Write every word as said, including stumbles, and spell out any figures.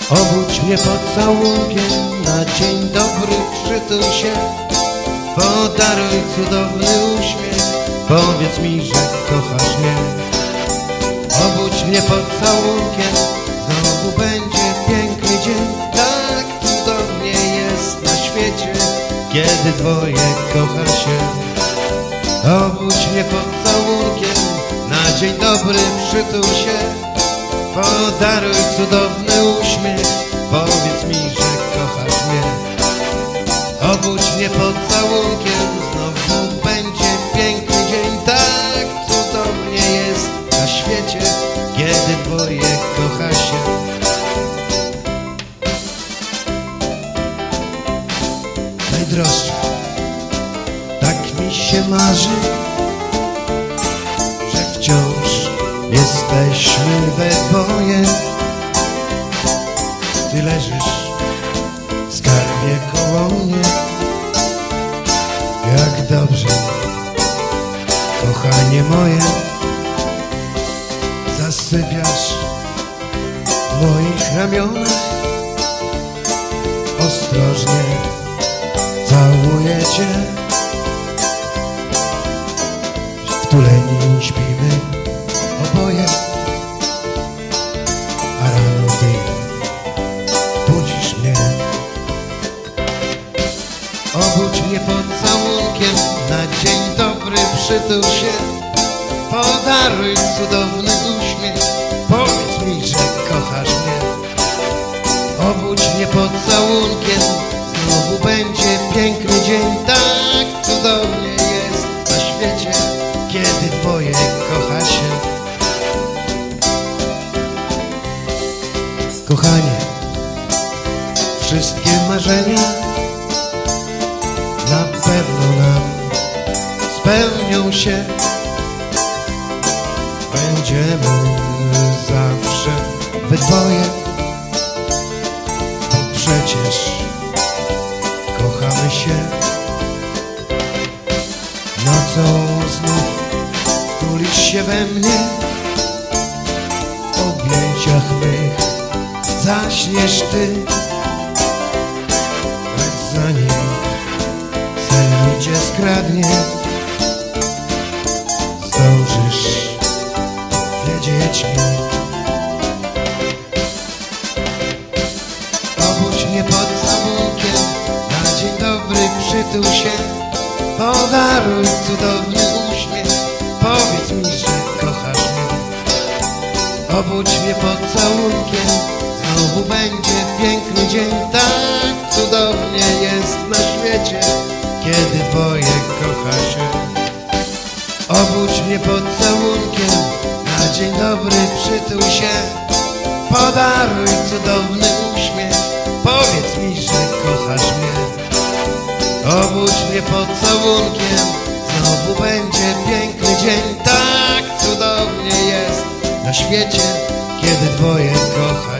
Obudź mnie pocałunkiem, na dzień dobry przytul się. Podaruj cudowny uśmiech, powiedz mi, że kochasz mnie. Obudź mnie pocałunkiem, znowu będzie piękny dzień. Tak cudownie jest na świecie, kiedy dwoje kocha się. Obudź mnie pocałunkiem, na dzień dobry przytul się. Podaruj cudowny uśmiech, powiedz mi, że kochasz mnie. Obudź mnie pocałunkiem, znowu będzie piękny dzień. Tak cudownie jest na świecie, kiedy dwoje kocha się. Najdroższa, tak mi się marzy, że wciąż jesteśmy we dwoje. Ty leżysz, skarbie, koło mnie. Jak dobrze, kochanie moje. Zasypiasz w moich ramionach. Ostrożnie całuję cię. Wtuleni śpimy oboje, a rano ty budzisz mnie. Obudź mnie pocałunkiem, na dzień dobry przytul się. Podaruj cudowny uśmiech, powiedz mi, że kochasz mnie. Obudź mnie pocałunkiem, znowu będzie piękny dzień. Tak cudownie jest na świecie, kiedy dwoje kocha się. Kochanie, wszystkie marzenia na pewno nam spełnią się. Będziemy zawsze we dwoje, bo przecież kochamy się. Nocą znów tulisz się we mnie, w objęciach mych zaśniesz ty. Lecz zanim sen mi cię skradnie, zdążysz powiedzieć mi. Obudź mnie pocałunkiem, na dzień dobry przytul się. Podaruj cudowny uśmiech, powiedz mi, że kochasz mnie. Obudź mnie pocałunkiem, znowu będzie piękny dzień. Tak cudownie jest na świecie, kiedy dwoje kocha się. Obudź mnie pocałunkiem, na dzień dobry przytul się. Podaruj cudowny uśmiech, powiedz mi, że kochasz mnie. Obudź mnie pocałunkiem, znowu będzie piękny dzień. Tak cudownie jest na świecie, kiedy dwoje kocha